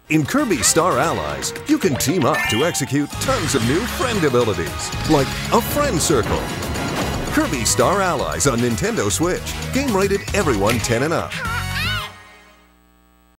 In Kirby Star Allies, you can team up to execute tons of new friend abilities, like a friend circle. Kirby Star Allies on Nintendo Switch. Game rated everyone 10 and up.